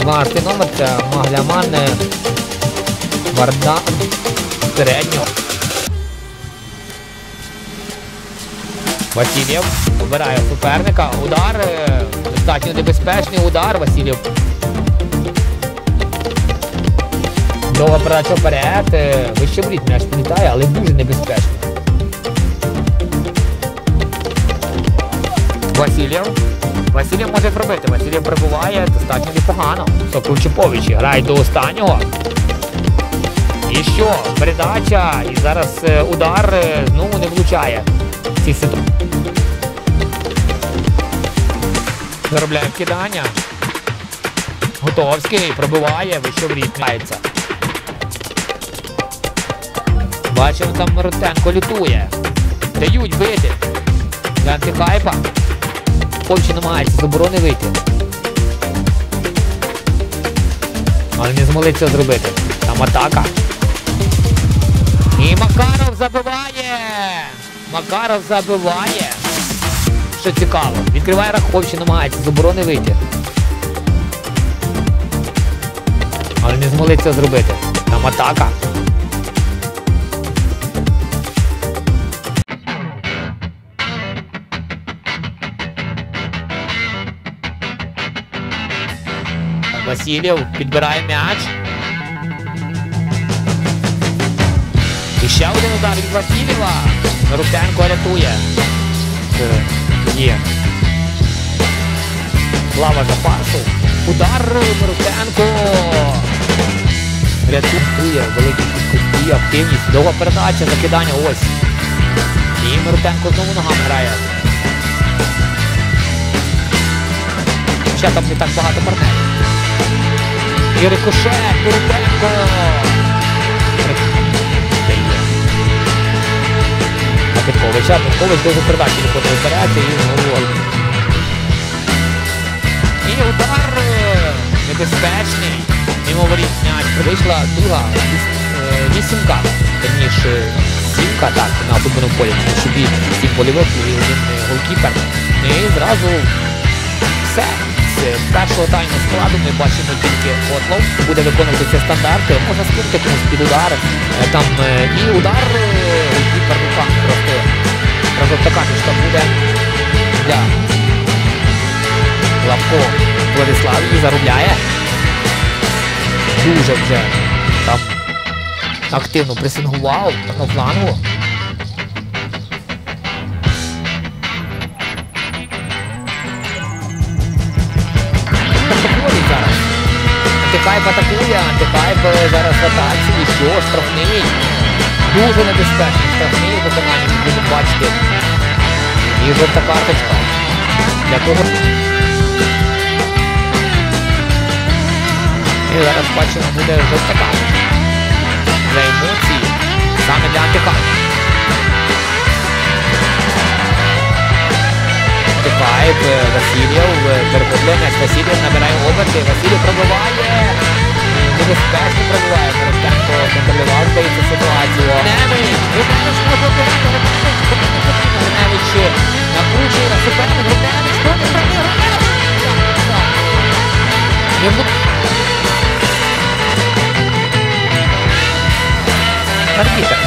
12 номер, це Магляман Вардан середнього. Васильєв обирає суперника. Удар, достатньо небезпечний удар. Васильєв. Довга передача вперед. Вище воріт м'яч політає, але дуже небезпечно. Васильєв може пробити. Васильєв пробиває достатньо непогано. Сокольчупович грає до останнього. І що? Передача. І зараз удар знову не влучає. Ці ситуації. Заробляє вкидання. Готовський пробиває, вище воріт м'яється. Бачимо, там Рутенко лютує. Дають бити. Для антихайпа. Ковчі намагається з оборони вийти. Але не змогли це зробити. Там атака. І Макаров забиває! Макаров забиває. Що цікаво. Відкриває Раховчий, намагається з оборони вийти. Але не змогли це зробити. Там атака. Васильєв підбирає м'яч. І ще один удар від Васильєва. Рутенко рятує. Є. Лава запасу. Удар Рутенко. Рятує. Великий підкупі, активність. Довга передача, закидання. Ось. І Рутенко знову ногами грає. Ще там не так багато партнерів. І рикошет, Рутенко. Петкович дуже передачі виходить вперед і знову. І удар небезпечний. Мимо воріт м'яч. Вийшла друга вісімка. Верніше сімка, так, на футбольному полі. Тому що 7 польових і 1 голкіпер. І зразу все. З першого тайму складу ми бачимо тільки Котлов. Буде виконувати ці стандарти. Можна скинути комусь під удар. Там і удар голкіпер руками просто. Разом така фішка буде для Лавко. Владислав її заробляє. Дуже вже там активно пресингував на флангу. Антихайп атакує, Антихайп зараз в атаці. І що? Штрафний. Дуже небезпечний штрафний у виконанні, будемо бачити. І жовта карточка. Для того. І зараз бачимо, буде жовта карточка. За емоції. Саме для Антихайпа. Антихайп, Васильєв, перехоплення. Васильєв набирає оберти. Васильєв пробиває. Небезпечно пробиває. Рутенко контролював, здається, ситуацію. Гриневич може обирати. Гриневич накручує на суперник. Гриневич проти Гриневич. Арбітер.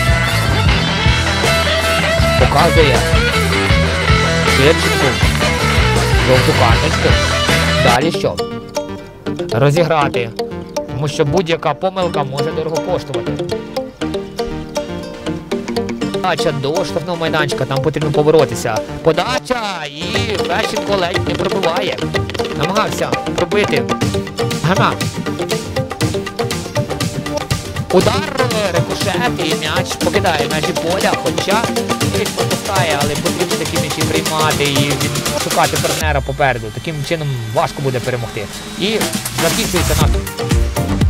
Показує Ширченку жовту карточку. Далі що? Розіграти. Тому що будь-яка помилка може дорого коштувати. Подача до штрафного майданчика, там потрібно поборотися. Подача! І Фещенко ледь не пробиває. Намагався пробити. Гана. Удар, рикошет і м'яч покидає межі поля, хоча він пропускає, але потрібно такі м'ячі приймати і шукати партнера попереду. Таким чином важко буде перемогти. І закінчується наш.